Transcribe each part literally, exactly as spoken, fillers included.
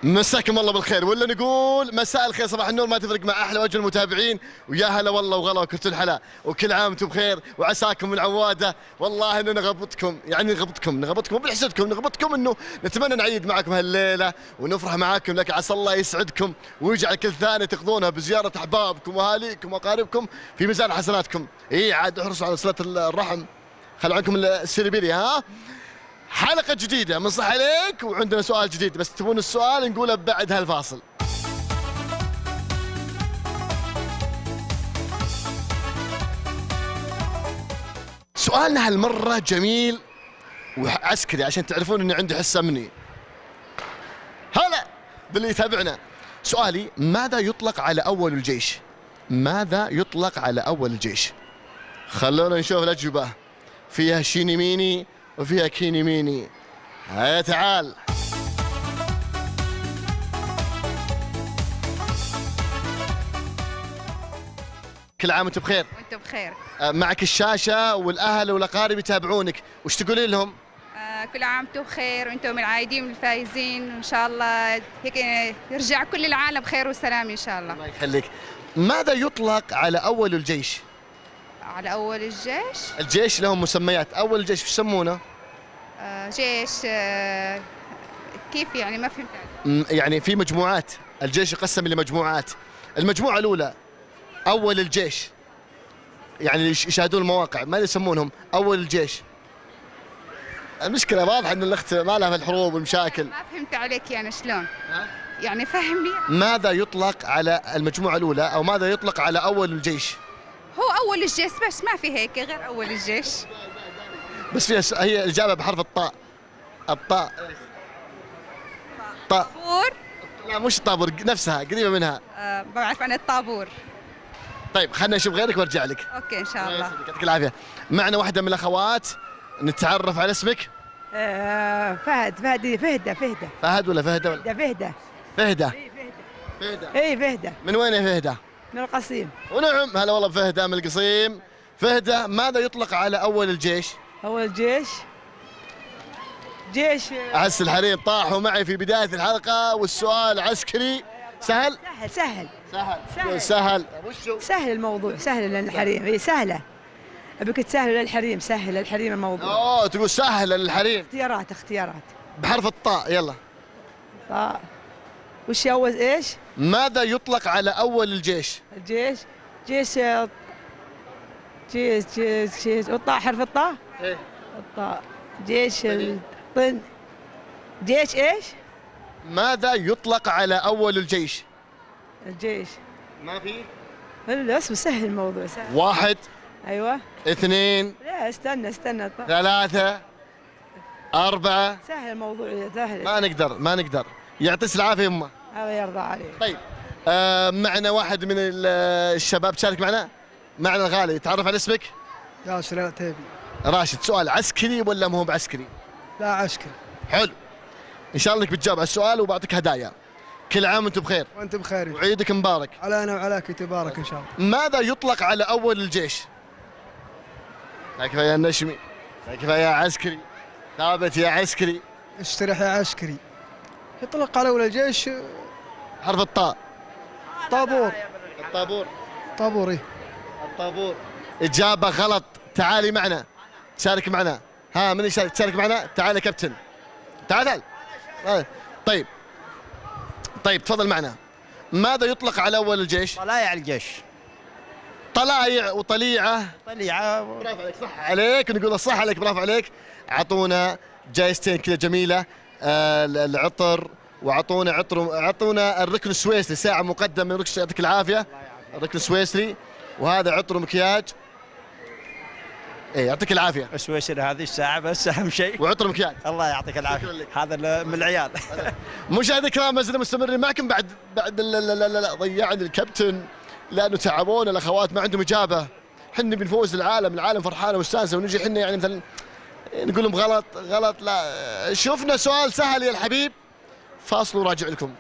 مساكم الله بالخير، ولا نقول مساء الخير صباح النور، ما تفرق مع احلى وجه المتابعين. ويا هلا والله وغلا وكرت الحلا، وكل عام وانتم بخير وعساكم العواده. والله انه نغبطكم، يعني نغبطكم نغبطكم مو بحسدكم، نغبطكم انه نتمنى نعيد معكم هالليله ونفرح معاكم، لكن عسى الله يسعدكم ويجعل كل ثانيه تقضونها بزياره احبابكم واهاليكم واقاربكم في ميزان حسناتكم. اي عاد احرصوا على صله الرحم، خلوا عنكم السيربيلي. ها حلقة جديدة من صح عليك، وعندنا سؤال جديد، بس تبون السؤال نقوله بعد هالفاصل. سؤالنا هالمرة جميل وعسكري عشان تعرفون اني عندي حصة مني. هلا باللي يتابعنا. سؤالي: ماذا يطلق على أول الجيش؟ ماذا يطلق على أول الجيش؟ خلونا نشوف الأجوبة، فيها شيني ميني وفيها كيني ميني. هيا تعال. كل عام وانت بخير. وانت بخير. معك الشاشة والأهل والأقارب يتابعونك، وش تقولين لهم؟ آه كل عام وانتم بخير وانتم العايدين والفايزين، وان شاء الله هيك يرجع كل العالم بخير وسلام ان شاء الله. الله يخليك. ماذا يطلق على أول الجيش؟ على أول الجيش؟ الجيش لهم مسميات، أول الجيش وش يسمونه؟ آه جيش آه كيف يعني ما فهمت. يعني في مجموعات، الجيش يقسم لمجموعات. المجموعة الأولى أول الجيش، يعني يشاهدون المواقع، ما يسمونهم أول الجيش. المشكلة واضحة أن الأخت ما لها في الحروب والمشاكل. ما فهمت عليك يعني شلون؟ يعني فهمني. ماذا يطلق على المجموعة الأولى أو ماذا يطلق على أول الجيش؟ هو أول الجيش بس، ما في هيك غير أول الجيش. بس فيها س... هي الإجابة بحرف الطاء. الطاء. طاء. طابور؟ لا مش الطابور، نفسها قريبة منها. آه بعرف عن الطابور. طيب خلنا نشوف غيرك وارجع لك. اوكي ان شاء الله. يعطيك العافية. معنا واحدة من الأخوات، نتعرف على اسمك. آه فهد فهد فهدة فهدة. فهد ولا فهدة ولا؟ فهدة فهدة. فهدة. اي فهدة. فهدة. اي فهدة. من وين يا فهدة؟ من القصيم. ونعم هلا والله بفهدة من القصيم. فهدة، ماذا يطلق على أول الجيش؟ أول الجيش جيش أحس الحريم طاحوا معي في بداية الحلقة، والسؤال عسكري. سهل؟ سهل سهل سهل سهل سهل. وشو؟ سهل الموضوع، سهل للحريم. هي سهلة، أبيك تسهل للحريم، سهل للحريم الموضوع. أوه تقول سهل للحريم. اختيارات اختيارات. بحرف الطاء يلا. طاء. وش أول إيش؟ ماذا يطلق على أول الجيش؟ الجيش جيش جيش جيش جيش والطاء حرف الطاء؟ إيه. الطاء. جيش الطن. جيش إيش؟ ماذا يطلق على أول الجيش؟ الجيش. ما في؟ لا اسمه سهل الموضوع، سهل. واحد. أيوه. اثنين. لا استنى استنى. ثلاثة. أربعة. سهل الموضوع سهل. ما نقدر ما نقدر. يعطيك العافية يمه. الله يرضى عليك. طيب آه معنا واحد من الشباب تشارك معنا. معنا الغالي، تعرف على اسمك؟ ياسر العتيبي. راشد. سؤال عسكري ولا مو بعسكري؟ لا عسكري. حلو. ان شاء الله انك بتجاوب على السؤال وبعطيك هدايا. كل عام وانتم بخير. وانت بخير. وعيدك مبارك. علينا وعليك تبارك ان شاء الله. ماذا يطلق على اول الجيش؟ كفايه يا النشمي. كفايه يا عسكري. ثابت يا عسكري. استريح يا عسكري. يطلق على اول الجيش حرف الطاء. طابور. الطابور. طابور ايه. الطابور. اجابه غلط. تعالي معنا. شارك معنا. ها من يشارك؟ تشارك معنا؟ تعال يا كابتن. تعال تعال. طيب طيب تفضل معنا. ماذا يطلق على اول الجيش؟ طلايع الجيش. طلايع وطليعه. طليعه. برافو عليك، صح عليك، نقول صح عليك، برافو عليك. اعطونا جايزتين كذا جميله، آه العطر، واعطونا عطر، اعطونا الركن السويسري، ساعه مقدم من ركن، يعطيك العافيه. الركن السويسري، وهذا عطر مكياج. ايه يعطيك العافيه. السويسري هذه الساعه بس اهم شيء. وعطر مكياج. الله يعطيك العافيه. هذا من العيال. مشاهدينا الكرام، ما زلنا مستمرين معكم بعد بعد لا لا لا لا ضيعني الكابتن لانه تعبونا الاخوات ما عندهم اجابه. احنا بنفوز العالم، العالم فرحانه ومستانسه، ونجي احنا يعني مثلا نقول لهم غلط غلط. لا شفنا سؤال سهل يا الحبيب. فاصل وراجع لكم.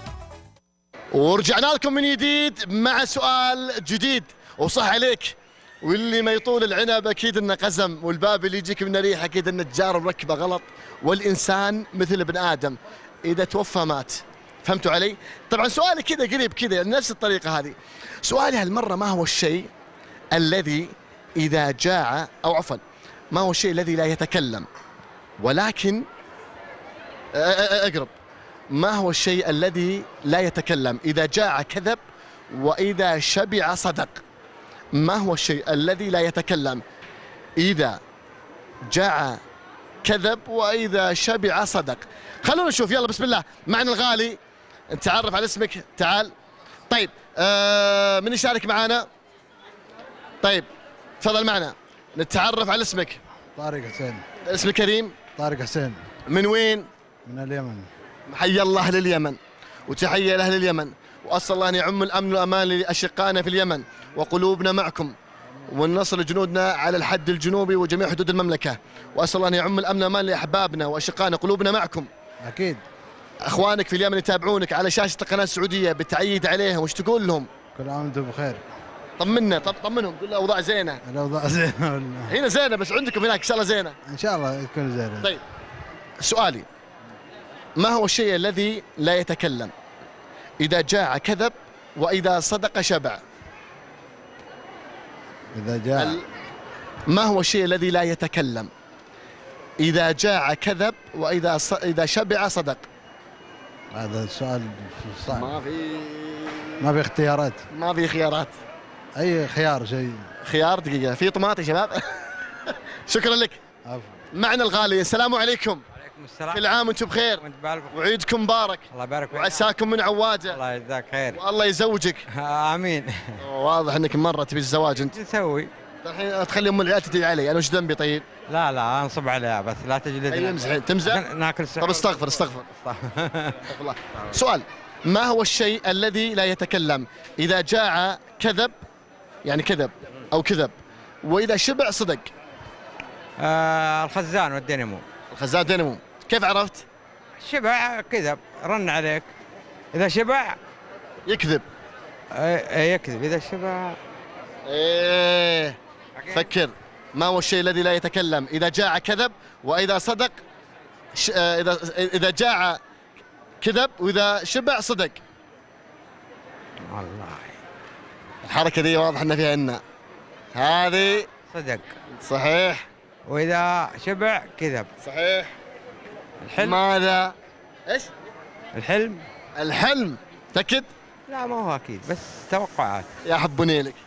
ورجعنا لكم من جديد مع سؤال جديد وصح عليك. واللي ما يطول العنب اكيد انه قزم، والباب اللي يجيك من ريحه اكيد ان التجاره مركبه غلط، والانسان مثل ابن ادم اذا توفى مات. فهمتوا علي؟ طبعا سؤالي كذا قريب كذا نفس الطريقه هذه. سؤالي هالمره ما هو الشيء الذي اذا جاع، او عفوا ما هو الشيء الذي لا يتكلم ولكن اقرب، ما هو الشيء الذي لا يتكلم اذا جاع كذب واذا شبع صدق؟ ما هو الشيء الذي لا يتكلم إذا جاع كذب وإذا شبع صدق؟ خلونا نشوف، يلا بسم الله. معنا الغالي، نتعرف على اسمك، تعال. طيب آه من يشارك معنا؟ طيب تفضل معنا، نتعرف على اسمك. طارق حسين. اسمك كريم؟ طارق حسين. من وين؟ من اليمن. حي الله أهل اليمن، وتحية لأهل اليمن، وأسأل الله أن يعم الأمن والأمان لأشقائنا في اليمن، وقلوبنا معكم، والنصر لجنودنا على الحد الجنوبي وجميع حدود المملكة، وأسأل الله أن يعم الأمن والأمان لأحبابنا وأشقائنا، قلوبنا معكم. أكيد. أخوانك في اليمن يتابعونك على شاشة القناة السعودية، بتعيد عليهم، وش تقول لهم؟ كل عام وأنتم بخير. طمنا، طب طمنهم، قول الأوضاع زينة. الأوضاع زينة. هنا زينة، بس عندكم هناك إن شاء الله زينة. إن شاء الله تكون زينة. طيب سؤالي، ما هو الشيء الذي لا يتكلم إذا جاع كذب وإذا صدق شبع؟ إذا جاع ال... ما هو الشيء الذي لا يتكلم إذا جاع كذب وإذا ص... إذا شبع صدق؟ هذا السؤال صعب. ما في ما في اختيارات. ما في خيارات. أي خيار شيء. خيار دقيقة، في طماط يا شباب. شكرا لك. عفو. معنا الغالي، السلام عليكم. وعليكم السلام. كل عام وانتم بخير. وانت بألف خير. وعيدكم مبارك. الله يبارك فيك. وعساكم من عواده. الله يجزاك خير. والله يزوجك. امين. واضح انك مرة تبي الزواج انت. نسوي؟ الحين تخلي ام العيال تدعي علي، انا وش ذنبي طيب؟ لا لا انصب عليها بس لا تجلدنا. اي امزح، تمزح؟ ناكل سحور. طب استغفر استغفر. استغفر الله. سؤال، ما هو الشيء الذي لا يتكلم إذا جاع كذب، يعني كذب أو كذب، وإذا شبع صدق؟ آه الخزان والدينامو. الخزان دينامو، كيف عرفت؟ شبع كذب، رن عليك. إذا شبع يكذب. ايه يكذب، إذا شبع ايه. فكر، ما هو الشيء الذي لا يتكلم إذا جاع كذب وإذا صدق ش... آه إذا إذا جاع كذب وإذا شبع صدق؟ والله الحركة دي واضح أن فيها إن هذه صدق. صحيح. وإذا شبع كذب. صحيح. الحلم. ماذا؟ إيش؟ الحلم. الحلم، تأكد؟ لا ما هو أكيد، بس توقعات. يا حبوني لك.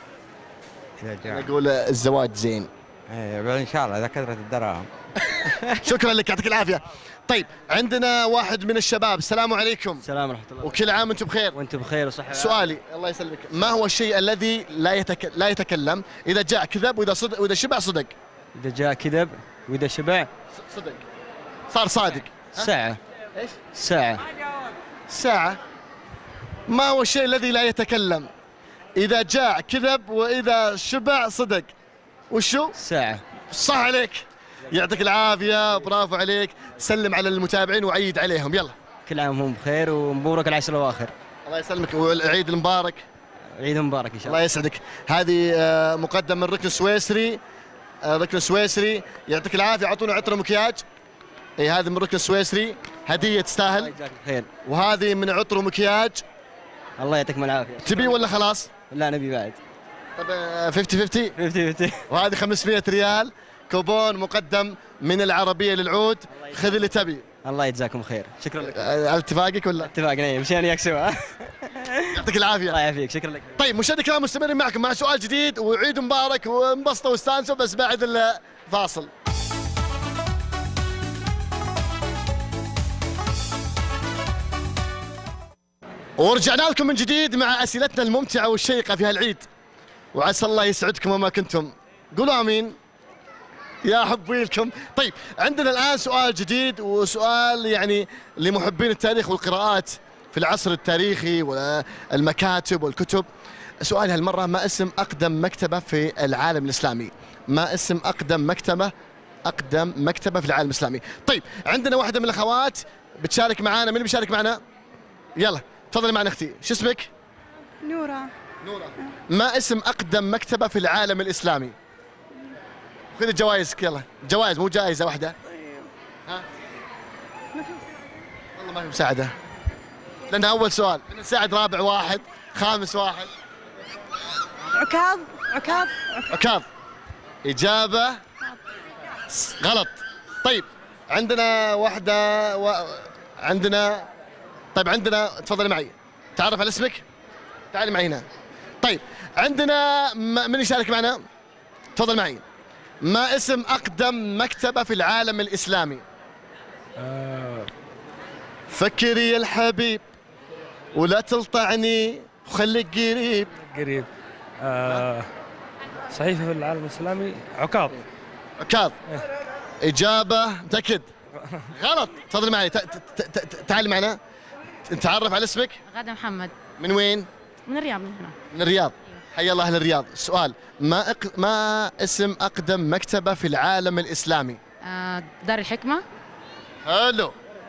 إذا جاء نقول الزواج زين. ايه ان شاء الله اذا كثرت الدراهم. شكرا لك، يعطيك العافيه. طيب عندنا واحد من الشباب، السلام عليكم. السلام ورحمه الله. وكل عام وانتم بخير. وانتم بخير وصحه. سؤالي، الله يسلمك، ما هو الشيء الذي لا يتك... لا يتكلم اذا جاء كذب واذا صدق واذا شبع صدق؟ اذا جاء كذب واذا شبع صدق، صار صادق. ساعه. ايش؟ ساعه. ساعه. ما هو الشيء الذي لا يتكلم اذا جاء كذب واذا شبع صدق؟ وشو؟ ساعه. صح عليك، يعطيك العافيه، برافو عليك. سلم على المتابعين وعيد عليهم، يلا. كل عام وهم بخير ومبروك العشر الاواخر. الله يسلمك، والعيد المبارك. عيد مبارك ان شاء الله. الله يسعدك. هذه مقدم من ركن السويسري، ركن السويسري، يعطيك العافيه. اعطونا عطر مكياج. اي هذه من ركن السويسري، هديه تستاهل. الله يجزاك الخير. وهذه من عطر مكياج. الله يعطيكم العافيه. تبي ولا خلاص؟ لا نبي بعد. طب خمسين خمسين؟ خمسين خمسين. وهذه خمسمئة ريال، كوبون مقدم من العربيه للعود، خذ اللي تبي. الله يجزاكم خير، شكرا لك. على اتفاقك ولا؟ اتفاقنا، اي مشينا وياك سوا. يعطيك العافيه. الله يعافيك، شكرا لك. طيب مشاهدينا الكرام، مستمرين معكم مع سؤال جديد وعيد مبارك، وانبسطوا واستانسوا بس بعد الفاصل. ورجعنا لكم من جديد مع اسئلتنا الممتعه والشيقه في هالعيد، وعسى الله يسعدكم وما كنتم. قولوا امين. يا حبي لكم. طيب عندنا الان سؤال جديد، وسؤال يعني لمحبين التاريخ والقراءات في العصر التاريخي والمكاتب والكتب. سؤالي هالمره، ما اسم اقدم مكتبه في العالم الاسلامي؟ ما اسم اقدم مكتبه اقدم مكتبه في العالم الاسلامي؟ طيب عندنا واحده من الاخوات بتشارك معنا، من اللي بيشارك معنا؟ يلا تفضلي معنا اختي، شو اسمك؟ نورة. نورة. ما اسم أقدم مكتبة في العالم الإسلامي؟ خذ الجوائز يلا، جوائز مو جائزة واحدة. ها؟ والله ما في مساعدة. لأنها أول سؤال، نساعد رابع واحد، خامس واحد. عكاظ عكاظ عكاظ. إجابة غلط. طيب عندنا واحدة و... عندنا طيب عندنا تفضلي معي. تعرف على اسمك؟ تعالي معي هنا. طيب عندنا م... من يشارك معنا؟ تفضل معي. ما اسم أقدم مكتبة في العالم الإسلامي؟ آه. فكري يا الحبيب ولا تلطعني وخليك قريب. قريب. آه. صحيفة في العالم الإسلامي عكاظ. عكاظ. إجابة متأكد؟ غلط. تفضل معي. ت... ت... ت... تعالي معنا. نتعرف على اسمك؟ غادة محمد. من وين؟ من الرياض من هنا. من الرياض. حيا الله أهل الرياض. سؤال، ما أق... ما اسم أقدم مكتبة في العالم الإسلامي؟ آه دار الحكمة. حلو.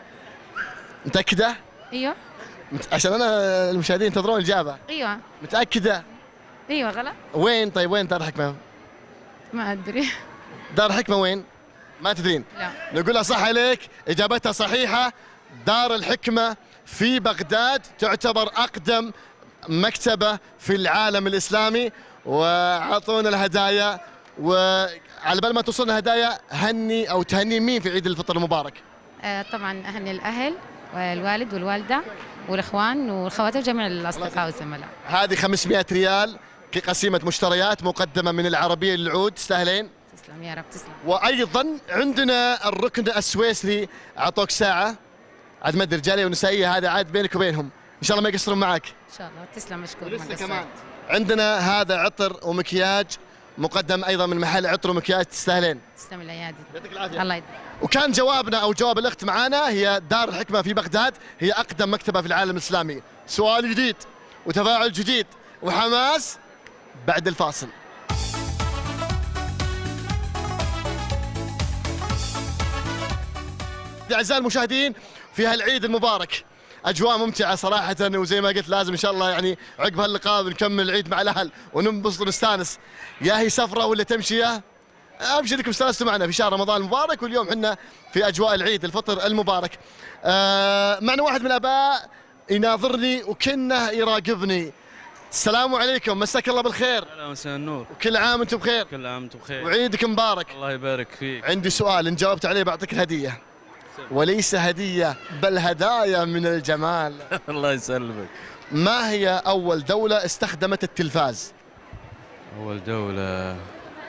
متأكدة؟ ايوه. مت... عشان أنا المشاهدين ينتظرون الإجابة. ايوه. متأكدة؟ ايوه غلط. وين طيب وين دار الحكمة؟ ما ادري. دار الحكمة وين؟ ما تدرين؟ لا. نقولها صح عليك، إجابتها صحيحة. دار الحكمة في بغداد تعتبر أقدم مكتبة في العالم الإسلامي. وعطونا الهدايا، وعلى بال ما توصلنا هدايا هني أو تهني مين في عيد الفطر المبارك؟ آه طبعا اهني الاهل والوالد والوالده والاخوان والخواتر جميع الاصدقاء والزملاء. هذه خمسمئة ريال كقسيمة مشتريات مقدمة من العربية للعود، تستاهلين. تسلم يا رب تسلم. وأيضا عندنا الركن السويسري، أعطوك ساعة عاد مد رجالية ونسائية، هذا عاد بينك وبينهم، إن شاء الله ما يقصرون معك. ان شاء الله تسلم مشكور. ولسه كمان عندنا هذا عطر ومكياج مقدم أيضا من محل عطر ومكياج، تستاهلين. تسلم الايادي. يعطيك العافية. الله يديك. وكان جوابنا أو جواب الأخت معانا هي دار الحكمة في بغداد هي أقدم مكتبة في العالم الإسلامي. سؤال جديد وتفاعل جديد وحماس بعد الفاصل. أعزائي المشاهدين، في هالعيد المبارك أجواء ممتعة صراحة، وزي ما قلت لازم إن شاء الله يعني عقب هاللقاء بنكمل العيد مع الأهل وننبسط ونستانس. يا هي سفرة ولا تمشية؟ أمشي لكم استانستوا معنا في شهر رمضان المبارك، واليوم حنا في أجواء العيد الفطر المبارك. آه معنا واحد من الآباء يناظرني وكنه يراقبني. السلام عليكم، مساك الله بالخير. اهلا مساء النور. وكل عام وانتم بخير. كل عام وانتم بخير. وعيدك مبارك. الله يبارك فيك. عندي سؤال إن جاوبت عليه بعطيك الهدية، وليس هدية بل هدايا من الجمال. الله يسلمك. ما هي أول دولة استخدمت التلفاز؟ أول دولة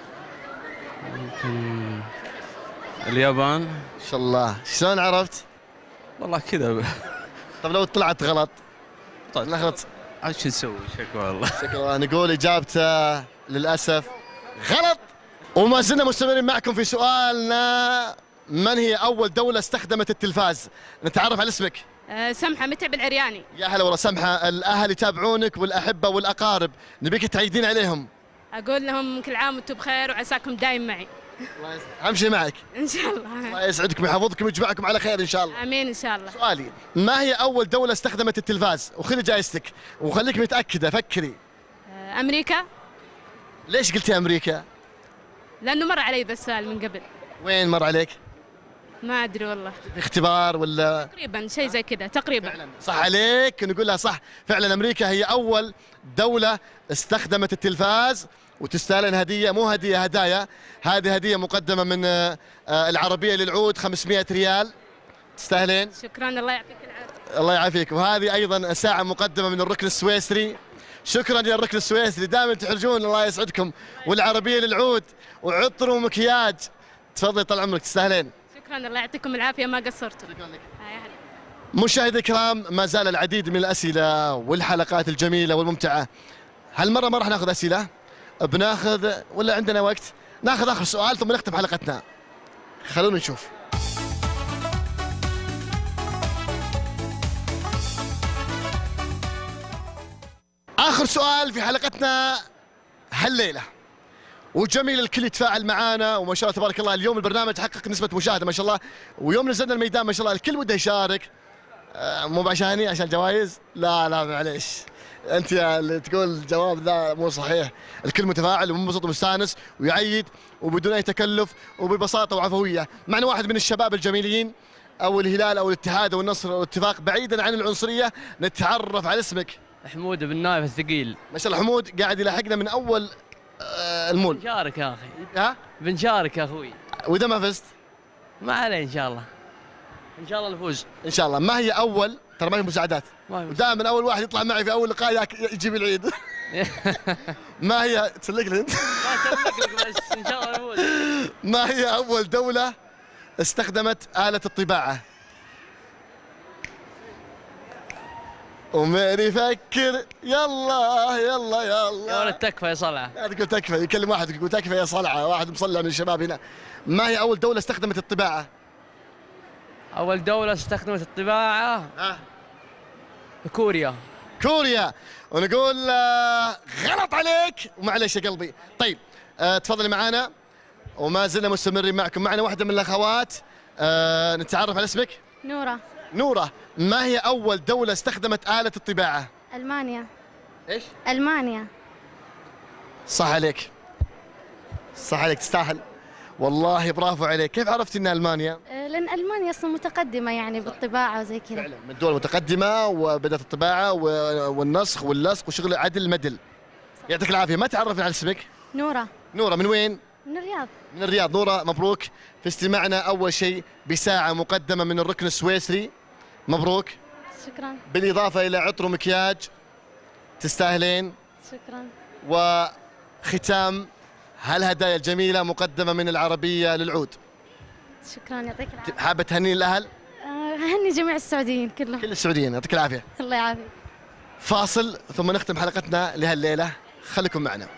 يمكن اليابان. ما شاء الله، شلون عرفت؟ والله كذا. طب لو طلعت غلط؟ طيب لخبط. عاد شو نسوي؟ شكوى والله. شكرا. نقول إجابته للأسف غلط. وما زلنا مستمرين معكم في سؤالنا، من هي أول دولة استخدمت التلفاز؟ نتعرف على اسمك. أه سمحة متعب العرياني. يا هلا والله سمحة، الأهل يتابعونك والأحبة والأقارب، نبيك تعيدين عليهم. أقول لهم كل عام وأنتم بخير وعساكم دايم معي. الله يسعدك. أمشي معك. إن شاء الله. الله يسعدكم ويحفظكم ويجمعكم على خير إن شاء الله. آمين إن شاء الله. سؤالي، ما هي أول دولة استخدمت التلفاز؟ وخذي جائزتك وخليك متأكدة، فكري. أه أمريكا. ليش قلتي أمريكا؟ لأنه مر علي ذا السؤال من قبل. وين مر عليك؟ ما أدري والله. في اختبار ولا؟ تقريبا شيء زي كذا تقريبا. فعلا. صح عليك، نقول لها صح، فعلا أمريكا هي أول دولة استخدمت التلفاز، وتستاهلين هدية، مو هدية، هدايا. هذه هدية مقدمة من العربية للعود خمسمئة ريال، تستاهلين. شكرا الله يعطيك العافية. الله يعافيك. وهذه أيضا ساعة مقدمة من الركن السويسري. شكرا يا الركن السويسري، دائما تحرجون، الله يسعدكم. والعربية للعود وعطر ومكياج، تفضلي طال عمرك، تستاهلين. شكرا الله يعطيكم العافية، ما قصرتوا. مشاهدي الكرام، ما زال العديد من الأسئلة والحلقات الجميلة والممتعة. هالمرة ما راح ناخذ أسئلة، بناخذ ولا عندنا وقت؟ ناخذ آخر سؤال ثم نختم حلقتنا. خلونا نشوف. آخر سؤال في حلقتنا هالليلة، وجميل الكل يتفاعل معانا، وما شاء الله تبارك الله اليوم البرنامج حقق نسبة مشاهدة ما شاء الله، ويوم نزلنا الميدان ما شاء الله الكل بده يشارك. آه مو عشاني عشان الجوائز، لا لا معليش، انت يا اللي تقول الجواب ذا مو صحيح. الكل متفاعل ومنبسط ومستانس ويعيد وبدون اي تكلف وببساطه وعفويه. معنا واحد من الشباب الجميلين، او الهلال او الاتحاد او النصر او الاتفاق، بعيدا عن العنصريه. نتعرف على اسمك. حمود بن نايف الثقيل. ما شاء الله حمود قاعد يلاحقنا من اول آه المول. بنشارك يا اخي. ها؟ بنشارك يا اخوي. واذا ما فزت؟ ما عليه ان شاء الله. ان شاء الله نفوز. ان شاء الله. ما هي اول، ترى ما في مساعدات. ودائما اول واحد يطلع معي في اول لقاء يجيب العيد. ما هي تسلك لي انت؟ ما اسلك لك بس ان شاء الله نفوز. ما هي اول دولة استخدمت آلة الطباعة؟ ومين يفكر؟ يلا يلا يلا. يا ولد تكفى يا صلعة. لا تقول تكفى، يكلم واحد يقول تكفى يا صلعة، واحد مصلع من الشباب هنا. ما هي أول دولة استخدمت الطباعة؟ أول دولة استخدمت الطباعة؟ ها؟ كوريا. كوريا. ونقول آه غلط عليك ومعليش يا قلبي. طيب آه تفضلي معانا وما زلنا مستمرين معكم. معنا واحدة من الأخوات. آه نتعرف على اسمك؟ نورة. نورة، ما هي أول دولة استخدمت آلة الطباعة؟ ألمانيا. إيش؟ ألمانيا. صح عليك. صح عليك، تستاهل. والله برافو عليك. كيف عرفت إنها ألمانيا؟ لأن ألمانيا أصلا متقدمة يعني بالطباعة وزي كذا. فعلا من الدول المتقدمة وبدأت الطباعة والنسخ واللصق وشغل عدل المدل. يعطيك العافية. ما تعرفنا على اسمك؟ نورة. نورة من وين؟ من الرياض. من الرياض. نورة مبروك في استماعنا أول شيء بساعة مقدمة من الركن السويسري. مبروك. شكرا. بالإضافة إلى عطر ومكياج تستاهلين. شكرا. وختام هالهدايا الجميلة مقدمة من العربية للعود. شكرا يعطيك العافية. حابة تهنين الأهل؟ أهني جميع السعوديين كلهم. كل السعوديين يعطيك العافية. الله يعافيك. فاصل ثم نختم حلقتنا لهالليلة، خليكم معنا.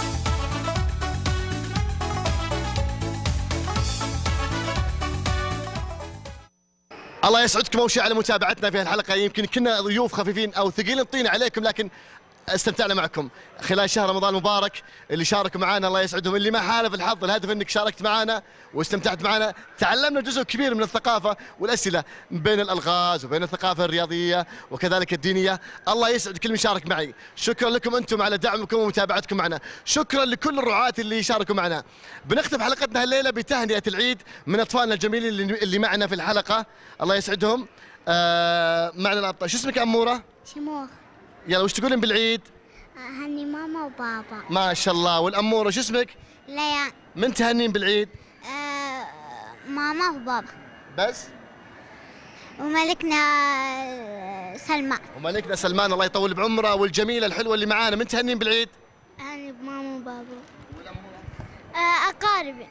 الله يسعدكم أول شيء على متابعتنا في الحلقة. يمكن كنا ضيوف خفيفين أو ثقيل الطين عليكم، لكن استمتعنا معكم خلال شهر رمضان المبارك. اللي شاركوا معنا الله يسعدهم، اللي ما حالف الحظ الهدف انك شاركت معنا واستمتعت معنا. تعلمنا جزء كبير من الثقافه والاسئله بين الالغاز وبين الثقافه الرياضيه وكذلك الدينيه. الله يسعد كل من شارك معي. شكرا لكم انتم على دعمكم ومتابعتكم معنا. شكرا لكل الرعاة اللي شاركوا معنا. بنختم حلقتنا الليله بتهنئه العيد من اطفالنا الجميلين اللي معنا في الحلقه، الله يسعدهم. آه معنا الابطال. شو اسمك يا اموره؟ شموخ. يلا وش تقولين بالعيد؟ هني ماما وبابا. ما شاء الله. والأمورة شو اسمك؟ ليان. من تهنين بالعيد؟ آه ماما وبابا بس؟ وملكنا سلمان. وملكنا سلمان الله يطول بعمره. والجميلة الحلوة اللي معانا من تهنين بالعيد؟ هني بماما وبابا. آه أقاربي.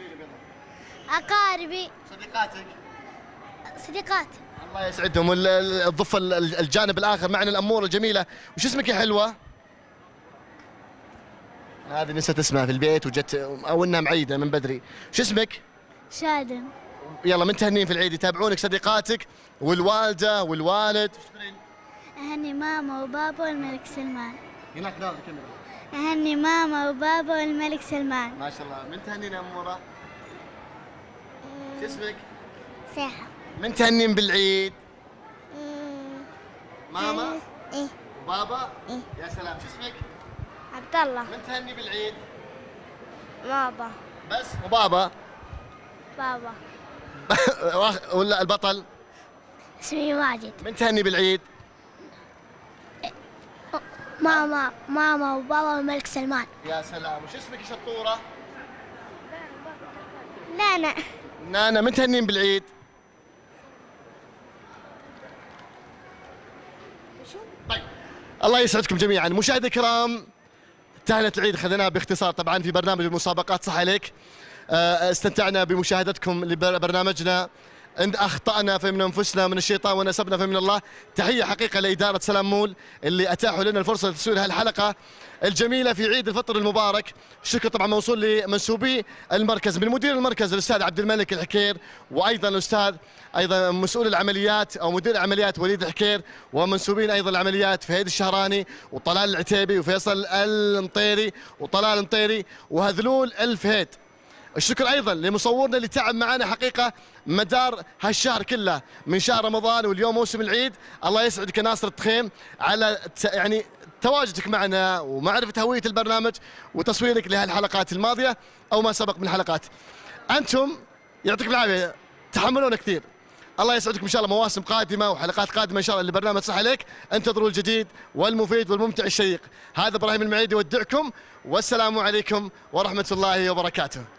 أقاربي. صديقاتك؟ صديقاتي. الله يسعدهم. الضفة الجانب الآخر معنا الأمورة الجميلة. وش اسمك يا حلوة؟ هذه نسيت اسمها في البيت وجت او انها معيده من بدري. شو اسمك؟ شادن. يلا من تهنين في العيد يتابعونك صديقاتك والوالده والوالد. اهني ماما وبابا والملك سلمان. هناك ناظر كمل. اهني ماما وبابا والملك سلمان. ما شاء الله. من تهنين يا اموره؟ شو اسمك؟ ساحه. من تهنين بالعيد؟ ماما؟ ايه. وبابا؟ ايه. يا سلام. شو اسمك؟ عبد الله. من تهني بالعيد؟ بابا. بس؟ وبابا؟ بابا. ولا البطل؟ اسمي واجد. من تهني بالعيد؟ ماما ماما وبابا والملك سلمان. يا سلام. وش اسمك يا شطوره؟ نانا. نانا. من تهنين بالعيد؟ طيب الله يسعدكم جميعا. مشاهدي الكرام، تهنئة العيد خذناها باختصار طبعا في برنامج المسابقات. صح عليك. استمتعنا بمشاهدتكم لبرنامجنا. إن أخطأنا فمن أنفسنا، من الشيطان وإن أسبنا فمن الله. تحية حقيقة لإدارة سلام مول اللي أتاحوا لنا الفرصة لتسوير هالحلقة الجميلة في عيد الفطر المبارك. الشكر طبعا موصول لمنسوبي المركز من مدير المركز الأستاذ عبد الملك الحكير، وأيضا الأستاذ أيضا مسؤول العمليات أو مدير العمليات وليد الحكير، ومنسوبين أيضا العمليات فهيد الشهراني وطلال العتيبي وفيصل المطيري وطلال المطيري وهذلول الفهيد. الشكر ايضا لمصورنا اللي تعب معنا حقيقه مدار هالشهر كله من شهر رمضان واليوم موسم العيد. الله يسعدك يا ناصر التخيم على يعني تواجدك معنا ومعرفة هوية البرنامج وتصويرك لهالحلقات الماضية أو ما سبق من الحلقات. أنتم يعطيكم العافية تحملون كثير. الله يسعدكم إن شاء الله مواسم قادمة وحلقات قادمة إن شاء الله لبرنامج صح عليك. انتظروا الجديد والمفيد والممتع الشيق. هذا إبراهيم المعيدي يودعكم والسلام عليكم ورحمة الله وبركاته.